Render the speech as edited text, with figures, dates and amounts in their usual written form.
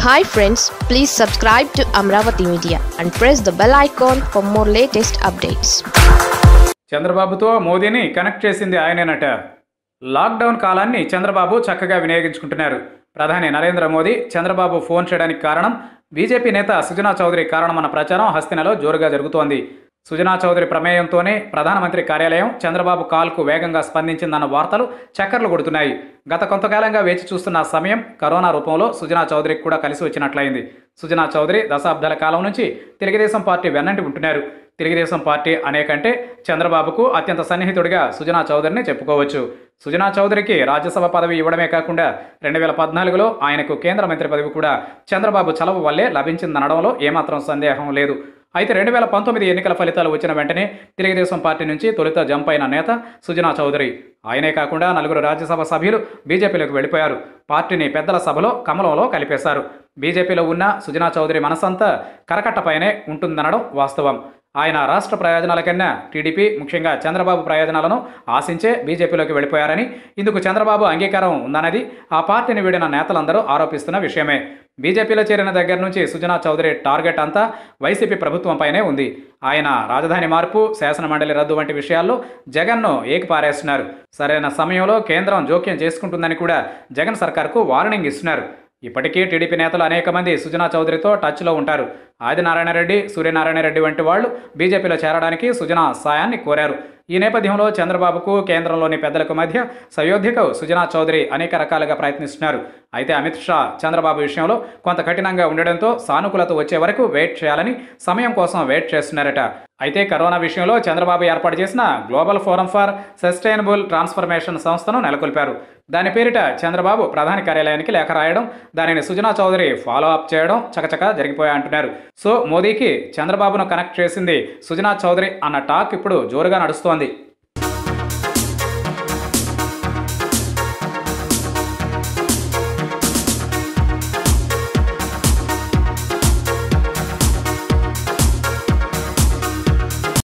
Hi friends, please subscribe to Amravati Media and press the bell icon for more latest updates. చంద్రబాబుతో మోదీని connect చేసింది ఆయనేనట. Lockdown కాలాన్ని చంద్రబాబు చక్కగా వినియోగించుకుంటున్నారు. ప్రధాని నరేంద్ర మోదీ చంద్రబాబు ఫోన్ చేయడానికి కారణం బీజేపీ నేత సుజనా చౌదరి కారణమన్న ప్రచారం హస్తినలో జోరుగా జరుగుతోంది. సుజనా చౌదరి ప్రమేయంతోనే ప్రధానమంత్రి కార్యాలయం చంద్రబాబు కాల్కు వేగంగా స్పందించిందన్న వార్తలు చక్కర్లు కొడుతున్నాయి. గత కొంతకాలంగా వేచి చూస్తున్న సమయం కరోనా రూపంలో సుజనా చౌదరికి కూడా కలిసి వచ్చినట్లయింది. సుజనా చౌదరి దశాబ్దాల కాలం నుంచి తెలుగుదేశం పార్టీ వెన్నంటి ఉంటున్నారు. తెలుగుదేశం పార్టీ అనేకంటే చంద్రబాబుకు అత్యంత సన్నిహితుడిగా సుజనా చౌదరిని చెప్పుకోవచ్చు. సుజనా చౌదరికి రాజ్యసభ పదవి ఇవ్వడమే కాకుండా 2014లో ఆయనకు కేంద్ర మంత్రి పదవి కూడా చంద్రబాబు చలవ వల్లే లభించిందనడంలో ఏమాత్రం సందేహం లేదు. అయితే 2019 ఎన్నికల ఫలితాలు వచ్చిన వెంటనే తెలుగుదేశం పార్టీ నుంచి తొలుత జంప్ అయిన నేత సుజనా చౌదరి. ఆయనే కాకుండా 4 రాజ్యసభ సభ్యులు బీజేపీలోకి వెళ్ళిపోయారు. పార్టీని పెద్దల సభలో కమలంలో కలిపేశారు. బీజేపీలో ఉన్న సుజనా చౌదరి మనసంతా కరకట్టపైనే ఉంటుందనడం వాస్తవం. ఆయన రాష్ట్ర ప్రయోజనాల కన్నా టీడీపీ, ముఖ్యంగా చంద్రబాబు ప్రయోజనాలను ఆశించే బీజేపీలోకి వెళ్ళిపోయారని, ఇందుకు చంద్రబాబు అంగీకారం ఉందన్నది ఆ పార్టీని వీడిన నేతలందరూ ఆరోపిస్తున్న విషయమే. బీజేపీలో చేరిన దగ్గర నుంచి సుజనా చౌదరి టార్గెట్ అంతా వైసీపీ ప్రభుత్వంపైనే ఉంది. ఆయన రాజధాని మార్పు, శాసనమండలి రద్దు వంటి విషయాల్లో జగన్ను ఏకిపారేస్తున్నారు. సరైన సమయంలో కేంద్రం జోక్యం చేసుకుంటుందని కూడా జగన్ సర్కార్కు వార్నింగ్ ఇస్తున్నారు. ఇప్పటికీ టీడీపీ నేతలు అనేక మంది సుజనా చౌదరితో టచ్లో ఉంటారు. ఆదినారాయణ రెడ్డి, సూర్యనారాయణ రెడ్డి వంటి వాళ్ళు బీజేపీలో చేరడానికి సుజనా సాయాన్ని కోరారు. ఈ నేపథ్యంలో చంద్రబాబుకు కేంద్రంలోని పెద్దలకు మధ్య సయోధ్యకు సుజనా చౌదరి అనేక రకాలుగా ప్రయత్నిస్తున్నారు. అయితే అమిత్ షా చంద్రబాబు విషయంలో కొంత కఠినంగా ఉండడంతో సానుకూలత వచ్చే వరకు వెయిట్ చేయాలని సమయం కోసం వెయిట్ చేస్తున్నారట. అయితే కరోనా విషయంలో చంద్రబాబు ఏర్పాటు చేసిన global forum for sustainable transformation సంస్థను నెలకొల్పారు. దాని పేరిట చంద్రబాబు ప్రధాని కార్యాలయానికి లేఖ రాయడం, దానిని సుజనా చౌదరి ఫాలో అప్ చేయడం చకచకా జరిగిపోయాయంటున్నారు. సో మోదీకి చంద్రబాబును కనెక్ట్ చేసింది సుజనా చౌదరి అన్న టాక్ ఇప్పుడు జోరుగా నడుస్తోంది.